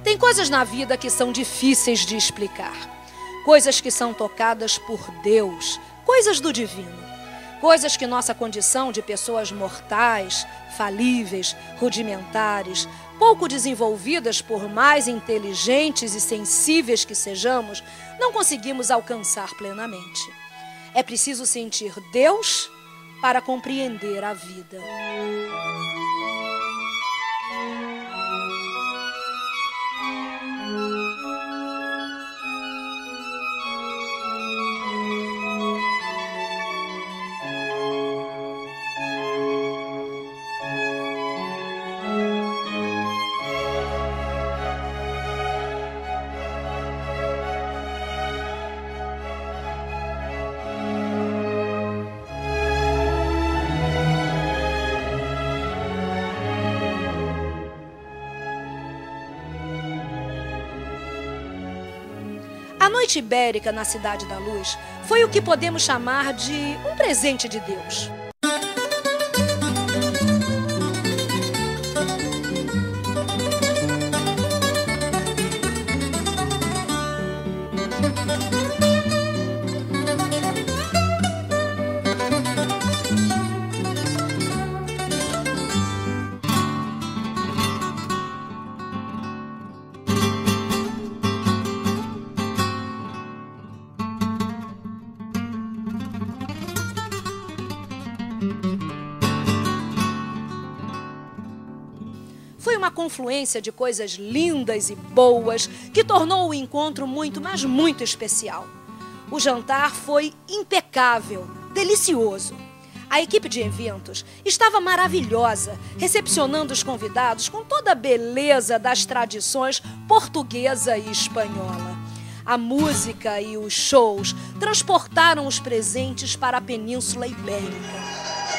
Tem coisas na vida que são difíceis de explicar. Coisas que são tocadas por Deus, coisas do divino. Coisas que nossa condição de pessoas mortais, falíveis, rudimentares, pouco desenvolvidas por mais inteligentes e sensíveis que sejamos, não conseguimos alcançar plenamente. É preciso sentir Deus para compreender a vida. A noite ibérica na Cidade da Luz foi o que podemos chamar de um presente de Deus. Foi uma confluência de coisas lindas e boas que tornou o encontro muito, mas muito especial. O jantar foi impecável, delicioso. A equipe de eventos estava maravilhosa, recepcionando os convidados com toda a beleza das tradições portuguesa e espanhola. A música e os shows transportaram os presentes para a Península Ibérica.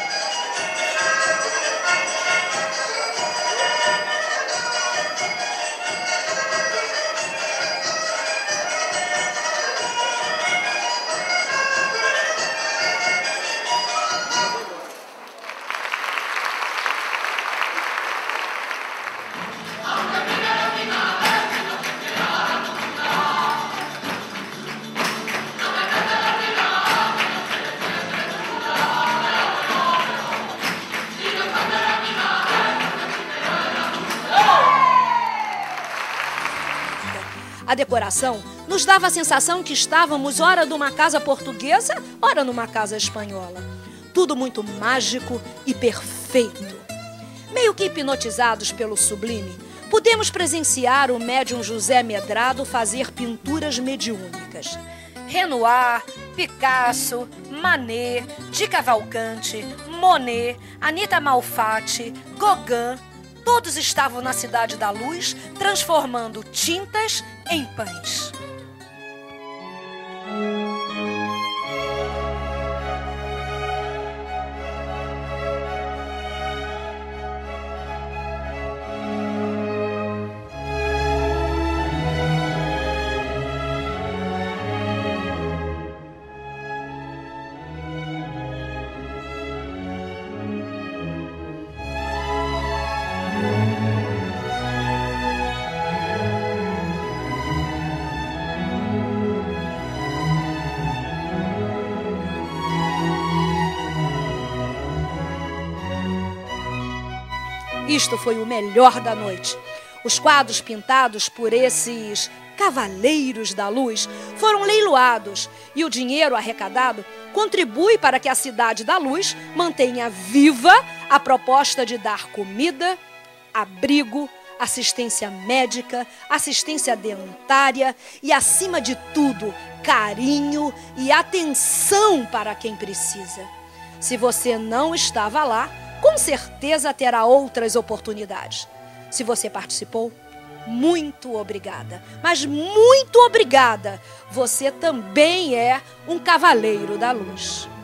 A decoração nos dava a sensação que estávamos ora numa casa portuguesa, ora numa casa espanhola. Tudo muito mágico e perfeito. Meio que hipnotizados pelo sublime, pudemos presenciar o médium José Medrado fazer pinturas mediúnicas. Renoir, Picasso, Manet, de Cavalcante, Monet, Anita Malfatti, Gauguin, todos estavam na Cidade da Luz, transformando tintas em pães. Isto foi o melhor da noite. Os quadros pintados por esses cavaleiros da luz foram leiloados e o dinheiro arrecadado contribui para que a Cidade da Luz mantenha viva a proposta de dar comida, abrigo, assistência médica, assistência dentária e, acima de tudo, carinho e atenção para quem precisa. Se você não estava lá, com certeza terá outras oportunidades. Se você participou, muito obrigada. Mas muito obrigada. Você também é um cavaleiro da luz.